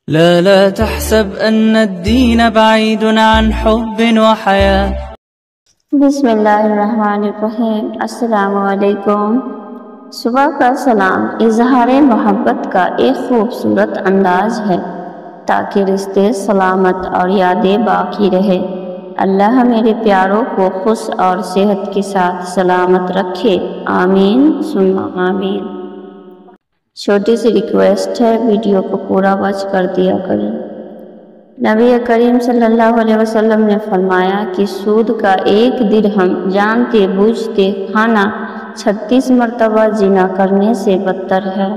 لا تحسب أن الدين بعيد عن حب وحياة. بسم اللہ الرحمن الرحیم۔ السلام علیکم۔ صبح کا سلام اظہار محبت کا ایک خوبصورت انداز ہے تاکہ رشتے سلامت اور یادیں باقی رہے۔ اللہ میرے پیاروں کو خوش اور صحت کے ساتھ سلامت رکھے، آمین ثم آمین۔ چھوٹی سی ریکویسٹ ہے، ویڈیو کو پورا واچ کر دیا کریں۔ نبی کریم صلی اللہ علیہ وسلم نے فرمایا کہ سود کا 1 درہم جانتے بوجھتے کھانا 36 مرتبہ زنا کرنے سے بدتر ہے۔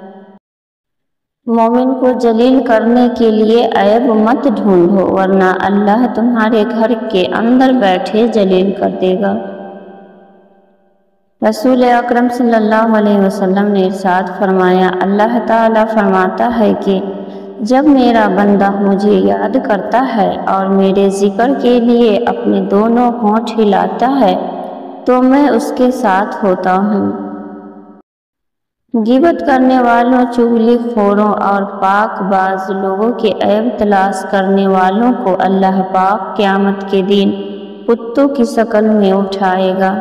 مومن کو جلیل کرنے کے لیے عیب مت ڈھونڈو ورنہ اللہ تمہارے گھر کے اندر بیٹھے جلیل کر دے گا۔ رسول اکرم صلی اللہ علیہ وسلم نے ارشاد فرمایا، اللہ تعالیٰ فرماتا ہے کہ جب میرا بندہ مجھے یاد کرتا ہے اور میرے ذکر کے لیے اپنے دونوں ہونٹ ہلاتا ہے تو میں اس کے ساتھ ہوتا ہوں۔ غیبت کرنے والوں، چغلی خوروں اور پاک باز لوگوں کے عیب تلاش کرنے والوں کو اللہ پاک قیامت کے دن کتوں کی شکل میں اٹھائے گا۔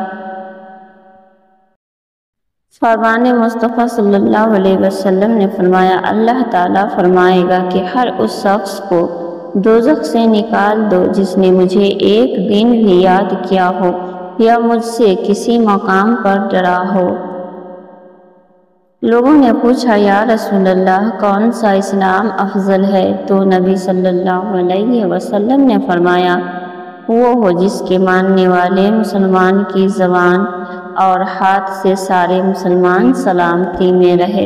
فرمان مصطفیٰ صلی اللہ علیہ وسلم نے فرمایا، اللہ تعالیٰ فرمائے گا کہ ہر اس شخص کو دوزخ سے نکال دو جس نے مجھے ایک دن بھی یاد کیا ہو یا مجھ سے کسی مقام پر ڈرا ہو۔ لوگوں نے پوچھا، یا رسول اللہ کون سا اسلام افضل ہے؟ تو نبی صلی اللہ علیہ وسلم نے فرمایا، وہ ہو جس کے ماننے والے مسلمان کی زبان اور ہاتھ سے سارے مسلمان سلامتی میں رہے۔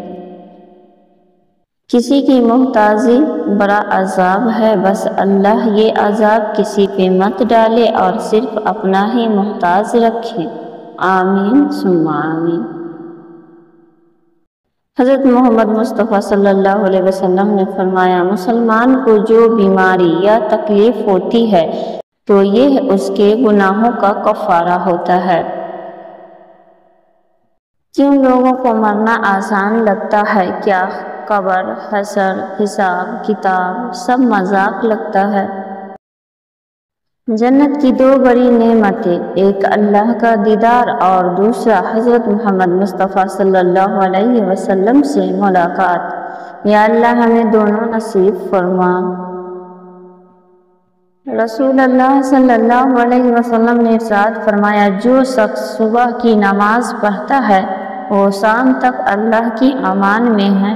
کسی کی محتاجی بڑا عذاب ہے، بس اللہ یہ عذاب کسی پہ مت ڈالے اور صرف اپنا ہی محتاج رکھے، آمین ثم آمین۔ حضرت محمد مصطفیٰ صلی اللہ علیہ وسلم نے فرمایا، مسلمان کو جو بیماری یا تکلیف ہوتی ہے تو یہ اس کے گناہوں کا کفارہ ہوتا ہے۔ جن لوگوں کو مرنا آسان لگتا ہے، کیا قبر، حشر، حساب کتاب سب مذاق لگتا ہے؟ جنت کی 2 بڑی نعمتیں، ایک اللہ کا دیدار اور دوسرا حضرت محمد مصطفیٰ صلی اللہ علیہ وسلم سے ملاقات۔ یا اللہ ہمیں دونوں نصیب فرما۔ رسول اللہ صلی اللہ علیہ وسلم نے ارشاد فرمایا، جو شخص صبح کی نماز پڑھتا ہے وہ شام تک اللہ کی امان میں ہے۔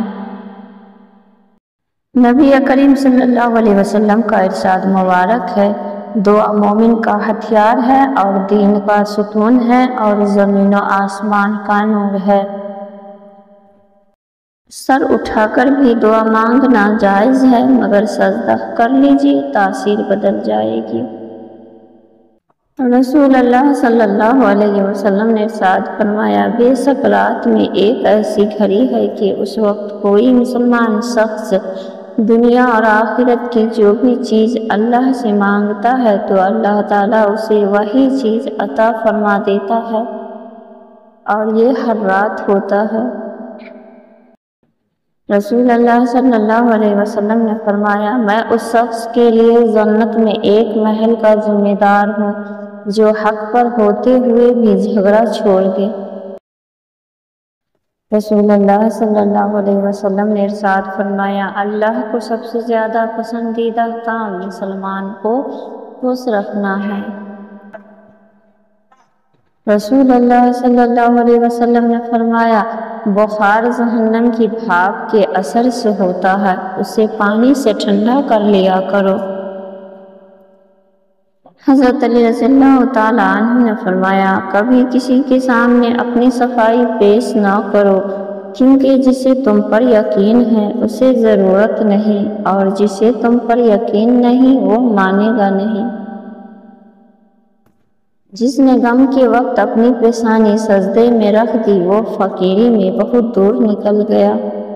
نبی کریم صلی اللہ علیہ وسلم کا ارشاد مبارک ہے، دعا مومن کا ہتھیار ہے اور دین کا ستون ہے اور زمین و آسمان کا نور ہے۔ سر اٹھا کر بھی دعا مانگنا جائز ہے، مگر سجدہ کر لیجیے، تاثیر بدل جائے گی۔ رسول اللہ صلی اللہ علیہ وسلم نے ارشاد فرمایا، بے شک رات میں ایک ایسی گھڑی ہے کہ اس وقت کوئی مسلمان شخص دنیا اور آخرت کی جو بھی چیز اللہ سے مانگتا ہے تو اللہ تعالیٰ اسے وہی چیز عطا فرما دیتا ہے، اور یہ ہر رات ہوتا ہے۔ رسول اللہ صلی اللہ علیہ وسلم نے فرمایا، میں اس شخص کے لیے جنت میں ایک محل کا ذمہ دار ہوں جو حق پر ہوتے ہوئے بھی جھگڑا چھوڑ دے۔ رسول اللہ صلی اللہ علیہ وسلم نے ارشاد فرمایا، اللہ کو سب سے زیادہ پسندیدہ کام مسلمان کو خوش رکھنا ہے۔ رسول اللہ صلی اللہ علیہ وسلم نے فرمایا، بخار جہنم کی بھاپ کے اثر سے ہوتا ہے، اسے پانی سے ٹھنڈا کر لیا کرو۔ حضرت علی رضی اللہ تعالیٰ عنہ نے فرمایا، کبھی کسی کے سامنے اپنی صفائی پیش نہ کرو، کیونکہ جسے تم پر یقین ہے اسے ضرورت نہیں، اور جسے تم پر یقین نہیں وہ مانے گا نہیں۔ جس نے غم کے وقت اپنی پیشانی سجدے میں رکھ دی وہ فقیری میں بہت دور نکل گیا۔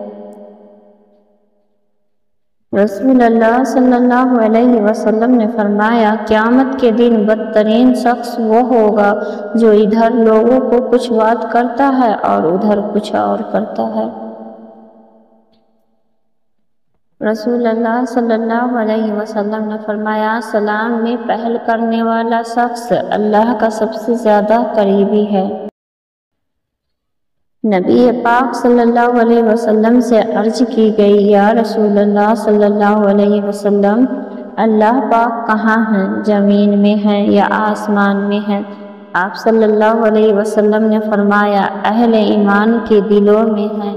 رسول اللہ صلی اللہ علیہ وسلم نے فرمایا، قیامت کے دن بدترین شخص وہ ہوگا جو ادھر لوگوں کو کچھ بات کرتا ہے اور ادھر کچھ اور کرتا ہے۔ رسول اللہ صلی اللہ علیہ وسلم نے فرمایا، سلام میں پہل کرنے والا شخص اللہ کا سب سے زیادہ قریبی ہے۔ نبی پاک صلی اللہ علیہ وسلم سے عرض کی گئی، یا رسول اللہ صلی اللہ علیہ وسلم، اللہ پاک کہاں ہیں؟ زمین میں ہے یا آسمان میں ہے؟ آپ صلی اللہ علیہ وسلم نے فرمایا، اہل ایمان کے دلوں میں ہے۔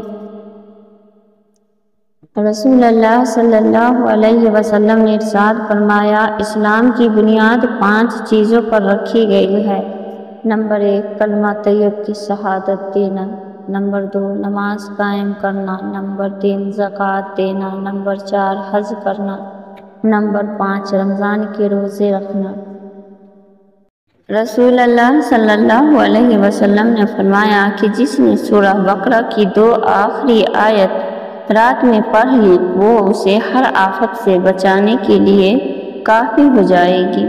رسول اللہ صلی اللہ علیہ وسلم نے ارشاد فرمایا، اسلام کی بنیاد 5 چیزوں پر رکھی گئی ہے۔ نمبر 1، کلمہ طیب کی شہادت دینا۔ نمبر 2، نماز قائم کرنا۔ نمبر 3، زکوٰۃ دینا۔ نمبر 4، حج کرنا۔ نمبر 5، رمضان کے روزے رکھنا۔ رسول اللہ صلی اللہ علیہ وسلم نے فرمایا کہ جس نے سورہ بقرہ کی 2 آخری آیت رات میں پڑھ لی، وہ اسے ہر آفت سے بچانے کے لیے کافی ہو جائے گی۔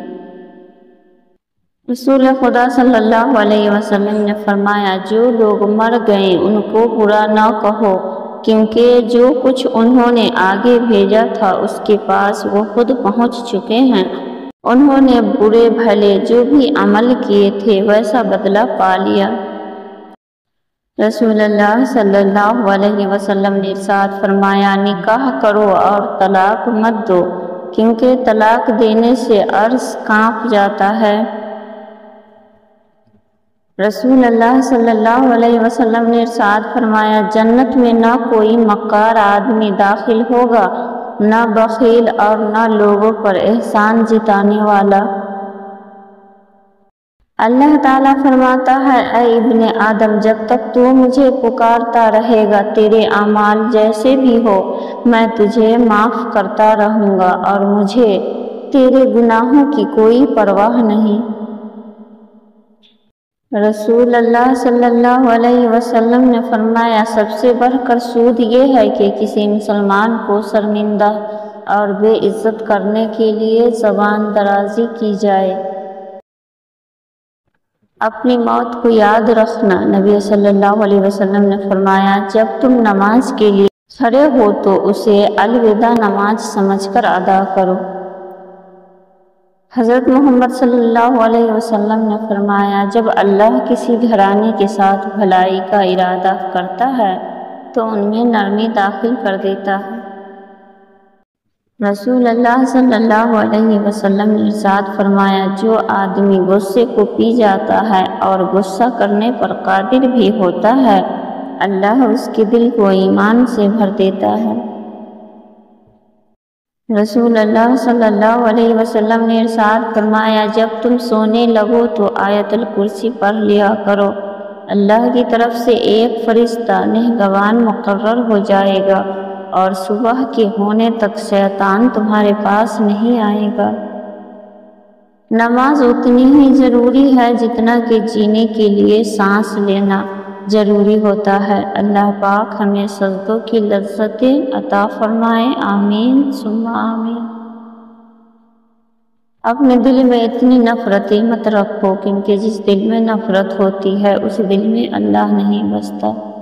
رسول خدا صلی اللہ علیہ وسلم نے فرمایا، جو لوگ مر گئے ان کو برا نہ کہو، کیونکہ جو کچھ انہوں نے آگے بھیجا تھا اس کے پاس وہ خود پہنچ چکے ہیں۔ انہوں نے برے بھلے جو بھی عمل کیے تھے ویسا بدلہ پا لیا۔ رسول اللہ صلی اللہ علیہ وسلم نے ارشاد فرمایا، نکاح کرو اور طلاق مت دو، کیونکہ طلاق دینے سے عرش کانپ جاتا ہے۔ رسول اللہ صلی اللہ علیہ وسلم نے ارشاد فرمایا، جنت میں نہ کوئی مکار آدمی داخل ہوگا، نہ بخیل اور نہ لوگوں پر احسان جتانے والا۔ اللہ تعالیٰ فرماتا ہے، اے ابن آدم، جب تک تو مجھے پکارتا رہے گا، تیرے اعمال جیسے بھی ہو میں تجھے معاف کرتا رہوں گا، اور مجھے تیرے گناہوں کی کوئی پرواہ نہیں۔ رسول اللہ صلی اللہ علیہ وسلم نے فرمایا، سب سے بڑھ کر سود یہ ہے کہ کسی مسلمان کو شرمندہ اور بے عزت کرنے کے لیے زبان درازی کی جائے۔ اپنی موت کو یاد رکھنا۔ نبی صلی اللہ علیہ وسلم نے فرمایا، جب تم نماز کے لیے کھڑے ہو تو اسے الوداع نماز سمجھ کر ادا کرو۔ حضرت محمد صلی اللہ علیہ وسلم نے فرمایا، جب اللہ کسی گھرانے کے ساتھ بھلائی کا ارادہ کرتا ہے تو ان میں نرمی داخل کر دیتا ہے۔ رسول اللہ صلی اللہ علیہ وسلم نے ارشاد فرمایا، جو آدمی غصے کو پی جاتا ہے اور غصہ کرنے پر قادر بھی ہوتا ہے، اللہ اس کے دل کو ایمان سے بھر دیتا ہے۔ رسول اللہ صلی اللہ علیہ وسلم نے ارشاد فرمایا، جب تم سونے لگو تو آیت الکرسی پڑھ لیا کرو، اللہ کی طرف سے ایک فرشتہ نگہبان مقرر ہو جائے گا، اور صبح کے ہونے تک شیطان تمہارے پاس نہیں آئے گا۔ نماز اتنی ہی ضروری ہے جتنا کہ جینے کے لیے سانس لینا ضروری ہوتا ہے۔ اللہ پاک ہمیں سجدوں کی لذتیں عطا فرمائے، آمین ثم آمین۔ اپنے دل میں اتنی نفرتیں مت رکھو، کیونکہ جس دل میں نفرت ہوتی ہے اس دل میں اللہ نہیں بستا۔